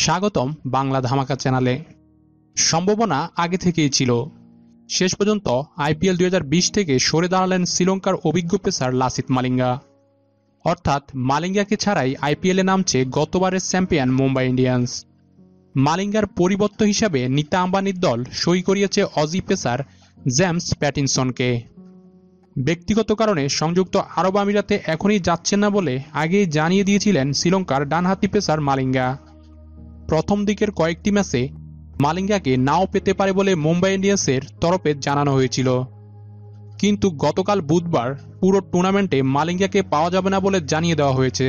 স্বাগতম বাংলা ধামাকা চ্যানেলে। সম্ভাবনা আগে থেকেই ছিল। শেষ পর্যন্ত আইপিএল 2020 থেকে সরে দাঁড়ালেন শ্রীলঙ্কার অভিজ্ঞ পেসার লাসিথ মালিঙ্গা। অর্থাৎ মালিঙ্গাকে ছাড়াই আইপিএলে নামছে গতবারের চ্যাম্পিয়ন মুম্বাই ইন্ডিয়ান্স। মালিঙ্গার পরিবর্তন হিসাবে নিতা আম্বানির দল সই করিয়েছে অজি পেসার জেমস প্যাটিনসনকে। ব্যক্তিগত কারণে সংযুক্ত আরব আমিরাতে এখনই যাচ্ছেন না বলে আগেই জানিয়ে দিয়েছিলেন শ্রীলঙ্কার ডানহাতি পেসার মালিঙ্গা। প্রথম দিকের কয়েকটি ম্যাচে মালিঙ্গাকে নাও পেতে পারে বলে মুম্বাই ইন্ডিয়ান্সের তরফে জানানো হয়েছিল, কিন্তু গতকাল বুধবার পুরো টুর্নামেন্টে মালিঙ্গাকে পাওয়া যাবে না বলে জানিয়ে দেওয়া হয়েছে।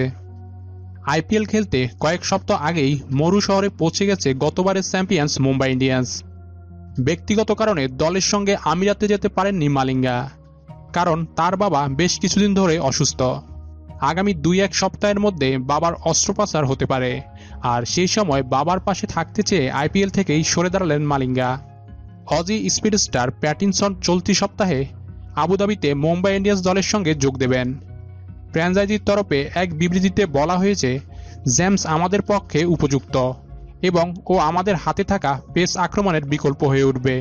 আইপিএল খেলতে কয়েক সপ্তাহ আগেই মরু শহরে পৌঁছে গেছে গতবারের চ্যাম্পিয়ন্স মুম্বাই ইন্ডিয়ান্স। ব্যক্তিগত কারণে দলের সঙ্গে আমিরাতে যেতে পারেননি মালিঙ্গা, কারণ তার বাবা বেশ কিছুদিন ধরে অসুস্থ। আগামী 2-1 সপ্তাহের মধ্যে বাবার অস্ত্রোপচার হতে পারে, আর সেই সময় বাবার পাশে থাকতে চেয়ে আইপিএল থেকেই সরে দাঁড়ালেন মালিঙ্গা। অজি স্পিডস্টার প্যাটিনসন চলতি সপ্তাহে আবুধাবিতে মুম্বাই ইন্ডিয়ান্স দলের সঙ্গে যোগ দেবেন। ফ্র্যাঞ্চাইজির তরফে এক বিবৃতিতে বলা হয়েছে, জেমস আমাদের পক্ষে উপযুক্ত এবং ও আমাদের হাতে থাকা পেস আক্রমণের বিকল্প হয়ে উঠবে।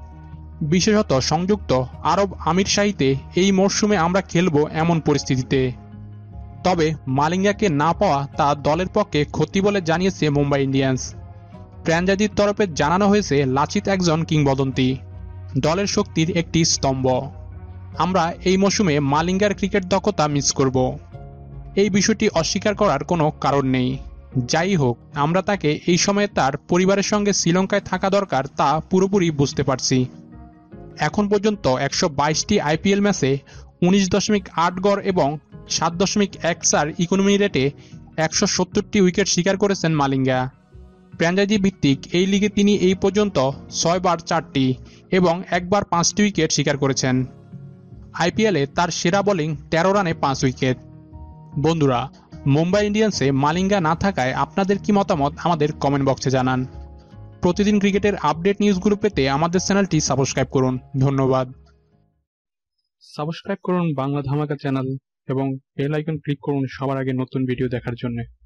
বিশেষত সংযুক্ত আরব আমিরশাহিতে এই মরশুমে আমরা খেলব এমন পরিস্থিতিতে। তবে মালিঙ্গাকে না পাওয়া তা দলের পক্ষে ক্ষতি বলে জানিয়েছে মুম্বাই ইন্ডিয়ান্স। ফ্র্যাঞ্চাইজির তরফে জানানো হয়েছে, লাচিত একজন কিংবদন্তি, দলের শক্তির একটি স্তম্ভ। আমরা এই মৌসুমে মালিঙ্গার ক্রিকেট দক্ষতা মিস করব। এই বিষয়টি অস্বীকার করার কোনো কারণ নেই। যাই হোক, আমরা তাকে এই সময়ে তার পরিবারের সঙ্গে শ্রীলঙ্কায় থাকা দরকার তা পুরোপুরি বুঝতে পারছি। এখন পর্যন্ত 122টি আইপিএল ম্যাচে 19.8 গড় এবং 7.14 ইকোনমি রেটে 170টি উইকেট শিকার করেছেন মালিঙ্গা। ফ্র্যাঞ্চাইজি ভিত্তিক এই লিগে তিনি এই পর্যন্ত 6 বার 4টি এবং একবার 5টি উইকেট শিকার করেছেন। আইপিএলে তার সেরা বোলিং 13 রানে 5 উইকেট। বন্ধুরা, মুম্বাই ইন্ডিয়ান্সে মালিঙ্গা না থাকায় আপনাদের কি মতামত আমাদের কমেন্ট বক্সে জানান। প্রতিদিন ক্রিকেটের আপডেট নিউজগুলো পেতে আমাদের চ্যানেলটি সাবস্ক্রাইব করুন। ধন্যবাদ। সাবস্ক্রাইব করুন বাংলা ধামাকা চ্যানেল এবং বেল আইকন ক্লিক করুন সবার আগে নতুন ভিডিও দেখার জন্য।